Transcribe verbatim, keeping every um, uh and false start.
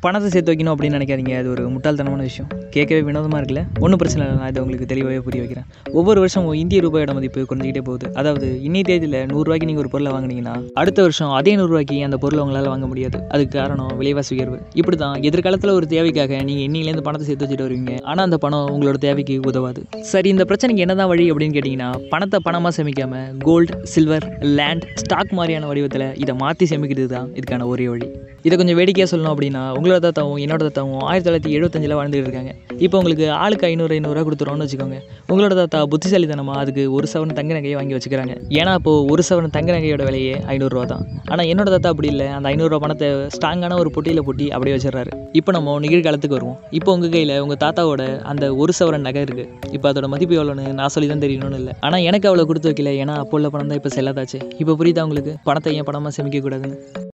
பணத்தை சேர்த்து வைக்கணும் அப்படின்னு நினைக்காதீங்க. அது ஒரு முட்டாள்தனமான விஷயம். கேட்கவே வினோதமாக இருக்குல்ல. ஒன்றும் பிரச்சனை இல்லை, நான் இதை உங்களுக்கு தெளிவாகவே புரிய வைக்கிறேன். ஒவ்வொரு வருஷமும் இந்திய ரூபாயோட மதிப்பு குறைஞ்சிக்கிட்டே போகுது. அதாவது இன்னைய தேதியில் நூறுரூவாய்க்கு நீங்கள் ஒரு பொருளை வாங்கினீங்கன்னா அடுத்த வருஷம் அதே நூறுரூவாய்க்கு அந்த பொருளை உங்களால் வாங்க முடியாது. அதுக்கு காரணம் விலைவாசி உயர்வு. இப்படி தான் எதிர்காலத்தில் ஒரு தேவைக்காக நீங்கள் இன்னிலேருந்து பணத்தை சேர்த்து வச்சுட்டு வருவீங்க. ஆனால் அந்த பணம் உங்களோட தேவைக்கு உதவாது. சரி, இந்த பிரச்சனைக்கு என்னதான் வழி அப்படின்னு கேட்டிங்கன்னா, பணத்தை பணமாக சேமிக்காமல் கோல்டு, சில்வர், லேண்ட், ஸ்டாக் மாதிரியான வடிவத்தில் இதை மாற்றி சேமிக்கிறது தான் இதுக்கான ஒரே வழி. இதை கொஞ்சம் வேடிக்கையாக சொல்லணும் அப்படின்னா, உங்களோட தாத்தாவும் என்னோட தாத்தாவும் ஆயிரத்தி தொள்ளாயிரத்தி எழுபத்தஞ்சில் வாழ்ந்துட்டு இருக்காங்க. இப்போ உங்களுக்கு ஆளுக்கு ஐநூறு ஐநூறுரூவா கொடுத்துருவோன்னு வச்சுக்கோங்க. உங்களோட தாத்தா புத்திசாலித்தனமாக அதுக்கு ஒரு சவரன் தங்க நகையை வாங்கி வச்சுக்கிறாங்க. ஏன்னா இப்போது ஒரு சவரன் தங்க நகையோட விலையே ஐநூறுரூவா தான். ஆனால் என்னோட தாத்தா அப்படி இல்லை. அந்த ஐநூறுரூவா பணத்தை ஸ்ட்ராங்கான ஒரு பொட்டியில் பொட்டி அப்படியே வச்சிடறாரு. இப்போ நம்ம நிகழ்காலத்துக்கு வருவோம். இப்போ உங்கள் கையில் உங்கள் தாத்தாவோட அந்த ஒரு சவரன் நகை இருக்குது. இப்போ அதோட மதிப்பு எவ்வளோன்னு நான் சொல்லி தான் தெரியணும்னு இல்லை. ஆனால் எனக்கு அவ்வளோ கொடுத்து வைக்கல. ஏன்னா அப்போ உள்ள பணம் தான் இப்போ செல்லாதாச்சு. இப்போ புரியுதா உங்களுக்கு பணத்தை ஏன் பணமாக சேமிக்கக்கூடாதுன்னு?